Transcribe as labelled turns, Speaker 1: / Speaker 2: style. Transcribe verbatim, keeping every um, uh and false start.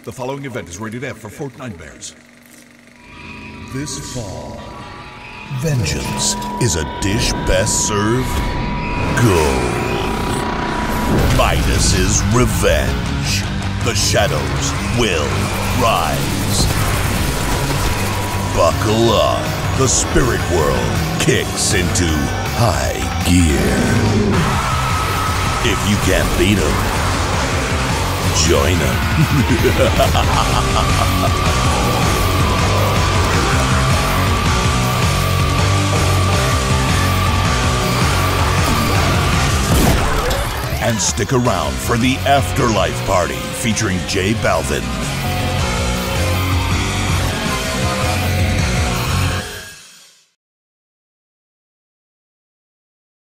Speaker 1: The following event is rated F for fortmares. This fall, vengeance is a dish best served gold. Midas's revenge. The shadows will rise. Buckle up. The spirit world kicks into high gear. If you can't beat him, join him. And stick around for the Afterlife Party featuring Jay Balvin.